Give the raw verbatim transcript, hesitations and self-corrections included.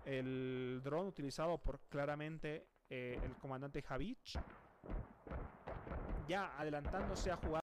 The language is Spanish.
el dron utilizado por claramente eh, el comandante Javich, ya adelantándose a jugar